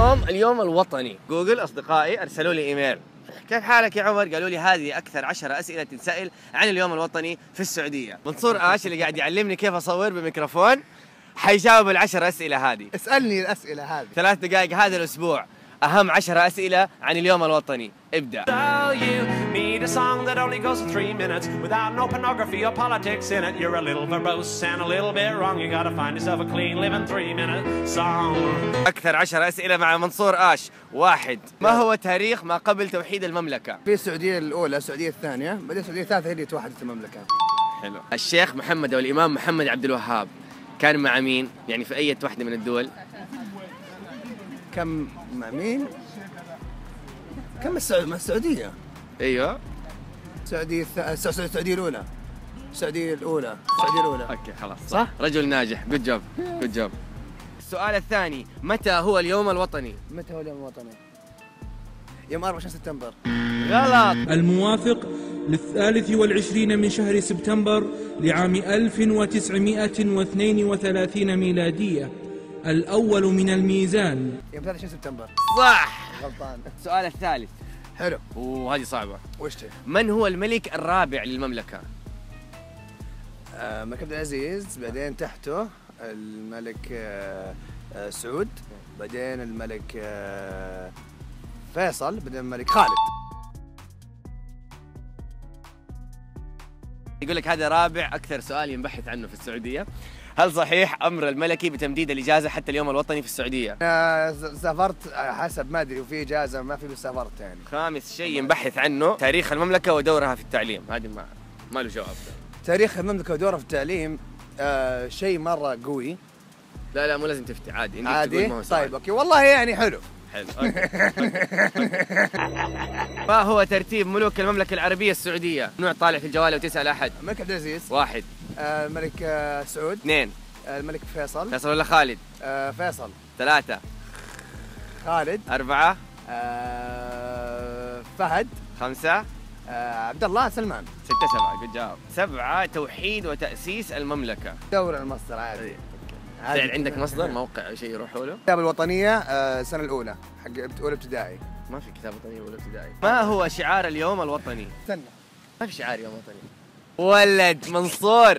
اليوم الوطني. جوجل أصدقائي أرسلوا لي إيميل، كيف حالك يا عمر؟ قالوا لي هذه أكثر 10 أسئلة تنسأل عن اليوم الوطني في السعودية. منصور آش اللي قاعد يعلمني كيف أصور بميكروفون حيجاوب ال10 أسئلة هذه. اسألني الأسئلة هذه. 3 دقائق هذا الأسبوع، أهم 10 أسئلة عن اليوم الوطني. ابدأ. Need a song that only goes for 3 minutes without no pornography or politics in it. You're a little verbose and a little bit wrong. You gotta find yourself a clean living 3-minute song. أكثر 10 أسئلة مع منصور آش. 1. ما هو تاريخ ما قبل توحيد المملكة؟ في السعودية الأولى، السعودية الثانية، بعدين السعودية الثالثة هي اللي توحدت المملكة. حلو. الشيخ محمد أو الإمام محمد عبد الوهاب كان مع مين؟ يعني في أي واحدة من الدول؟ كم مع مين؟ كم مع السعودية؟ ايوه السعودية الأولى. السعودية الأولى. اوكي خلاص صح؟ رجل ناجح. جود جوب جود جوب. السؤال الثاني، متى هو اليوم الوطني؟ متى هو اليوم الوطني؟ يوم 24 سبتمبر. غلط. الموافق ل23 من شهر سبتمبر لعام 1932 ميلادية، الأول من الميزان. يوم 23 سبتمبر. صح. غلطان. السؤال الثالث. حلو. وهذه صعبة. وش من هو الملك الرابع للمملكة؟ الملك عبد العزيز، بعدين تحته الملك سعود، بعدين الملك فيصل، بعدين الملك خالد. يقول لك هذا رابع أكثر سؤال ينبحث عنه في السعودية. هل صحيح أمر الملكي بتمديد الإجازة حتى اليوم الوطني في السعودية؟ سافرت حسب ما أدري، وفي إجازة ما في، بس سافرت يعني. 5 شيء ينبحث عنه، تاريخ المملكة ودورها في التعليم. هذه ما له جواب. تاريخ المملكة ودورها في التعليم شيء مرة قوي. لا مو لازم تفتي، عادي. عادي. طيب اوكي، والله يعني حلو. أوكي. ما هو ترتيب ملوك المملكة العربية السعودية؟ ممنوع طالع في الجوال وتسأل أحد. الملك عبد العزيز. 1. الملك سعود. 2. الملك فيصل. فيصل ولا خالد؟ فيصل. 3. خالد. 4. فهد. 5. عبد الله سلمان. 6 7. قد جاوب. 7. توحيد وتأسيس المملكة. دور المصدر عادي. يعني عندك مصدر موقع شيء يروحوا له؟ كتاب الوطنية السنة الأولى حق أولى ابتدائي. ما في كتاب وطني ولا ابتدائي. ما هو شعار اليوم الوطني؟ استنى، ما في شعار يوم وطني. ولد منصور.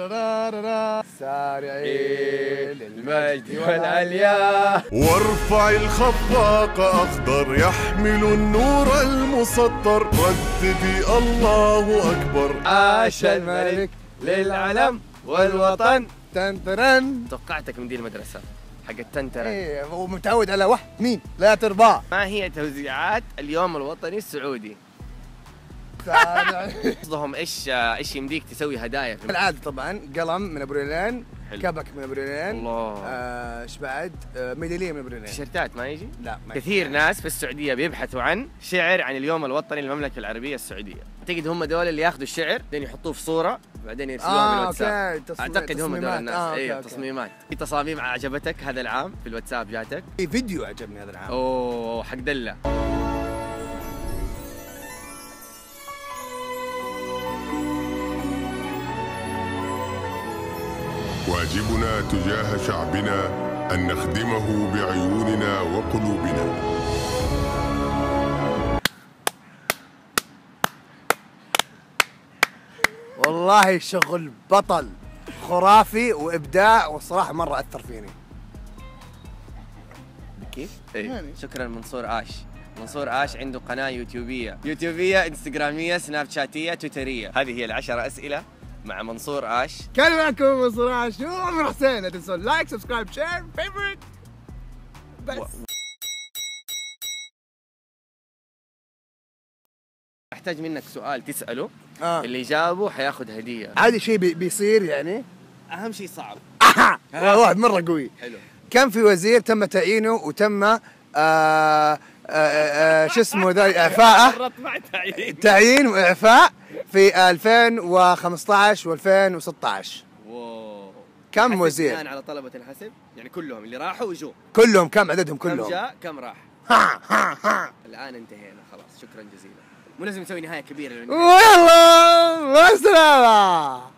سارعين للمجد والعليا، وارفع الخفاق أخضر يحمل النور المسطر، رددي الله أكبر. عاش الملك للعلم والوطن. تنترن. توقعتك من دي المدرسة حق التنترن. ايه، هو متعود على واحد مين لا ترضى. ما هي توزيعات اليوم الوطني السعودي؟ قصدهم ايش يمديك تسوي هدايا في العادة طبعا قلم من ابو ريلين، كبك من ابو ريلين. الله. ايش بعد؟ ميدالية من ابو ريلين. تيشيرتات ما يجي؟ لا ما كثير ناس في السعودية بيبحثوا عن شعر عن اليوم الوطني للمملكة العربية السعودية. اعتقد هم دول اللي ياخذوا الشعر بعدين يحطوه في صورة بعدين يرسلوها بالواتساب. اعتقد هم دول الناس. ايوه تصميمات. في تصاميم عجبتك هذا العام في الواتساب جاتك؟ في فيديو عجبني هذا العام. اوه حق دلة. واجبنا تجاه شعبنا أن نخدمه بعيوننا وقلوبنا. والله شغل بطل خرافي وإبداع، والصراحة مرة أثر فيني. كيف؟ ايه. شكرا منصور آش. منصور آش عنده قناة يوتيوبية، انستغرامية، سناب شاتية، تويترية. هذه هي 10 أسئلة مع منصور آش. كان معكم منصور آش وعمر حسين. لا تنسون لايك، سبسكرايب، شير، فيفورت. بس احتاج منك سؤال تسأله. اللي جاوبه حياخد هدية. عادي شيء بيصير يعني. أهم شيء صعب. واحد مرة قوي. حلو. كم في وزير تم تعيينه وتم شو اسمه ذا إعفاءه، تعيين وإعفاء في 2015 و2016. واو. كم وزير؟ بناء على طلبة الحسب يعني كلهم اللي راحوا وجو. كلهم كم عددهم كلهم؟ كم جاء كم راح؟ الآن انتهينا خلاص. شكرا جزيلا. مو لازم نسوي نهاية كبيرة. ويلا مع السلامة.